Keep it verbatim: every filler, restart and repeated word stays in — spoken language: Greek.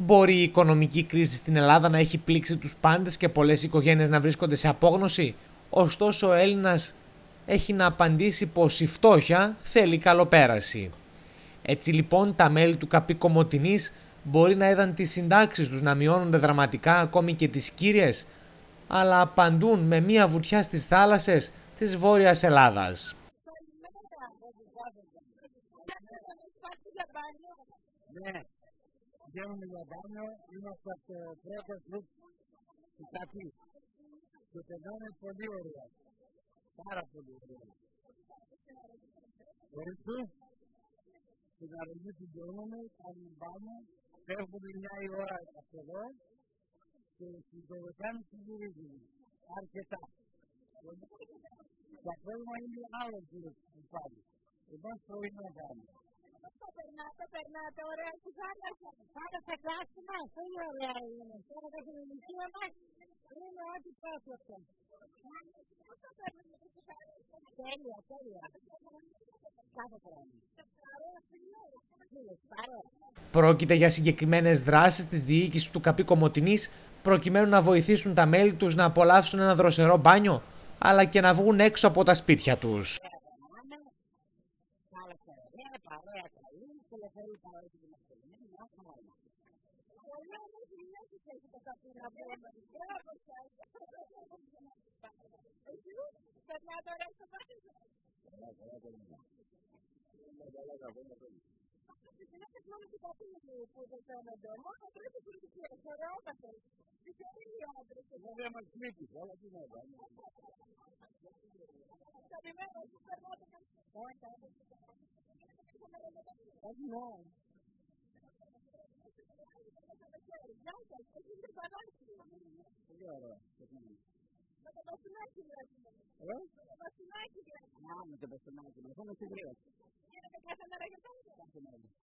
Μπορεί η οικονομική κρίση στην Ελλάδα να έχει πλήξει τους πάντες και πολλές οικογένειες να βρίσκονται σε απόγνωση. Ωστόσο, ο Έλληνας έχει να απαντήσει πως η φτώχεια θέλει καλοπέραση. Έτσι λοιπόν, τα μέλη του Καπη Κομοτηνης μπορεί να είδαν τις συντάξεις τους να μειώνονται δραματικά, ακόμη και τις κύριες, αλλά απαντούν με μία βουτιά στις θάλασσες της Βόρειας Ελλάδας. Ναι, βγαίνουμε για μπάνιο, είμαστε από το πρώτο κλουμπ του Καπη και περνάμε πολύ ωραία, πάρα πολύ ωραία. Έτσι, την αρρωγή την πιένουμε, κάνουμε μπάνιο, φεύγουμε μια η ώρα από εδώ και στην δωδεκάμιση γυρίζουμε, αρκετά. Το απόγευμα είναι άλλο κλουμπ που πάλι, εμάς πρωινό κάνουμε. Το περνάτε, περνάτε, ωραία στη θάλασσα. Πάτε στα κλάστη μας, πολύ ωραία είναι. Τώρα τα φιλονικία μας είναι ό,τι πρόσφατο. Τέλεια, τέλεια. Κάθε χρόνο. Πρόκειται για συγκεκριμένες δράσεις της διοίκησης του Καπη Κομοτηνης προκειμένου να βοηθήσουν τα μέλη τους να απολαύσουν ένα δροσερό μπάνιο, αλλά και να βγουν έξω από τα σπίτια τους. Παρέα καλή, τηλεφωνεί παρέα και την αυτοκίνηση, μια χαρά. Πολύ όμως γυναίκες έχει το Καπη να πούμε. Μπράβο σας. Εσύ, περνάτε ωραία στο πάθη σας. Οι γυναίκες μόνο του Καπη που δεχτώνονται, μόνο τρίτες πολιτικές, ωραιότατες. Τυχεροί οι άντρες. Δεν μας πλήττει, αλλά τι να κάνουμε. Καλημέρα, εσείς περνάτε καλή. Όχι, ναι. Γεια σας, εσείς είστε πανάκι. Πολύ ωραία. Με το μπαστούνάκι βλέπουμε. Ε? Με το μπαστούνάκι βλέπουμε. Α, με το μπαστούνάκι. Με το μπαστούνάκι. Γίνεται κάθε μέρα για πάντα. Κάθε μέρα.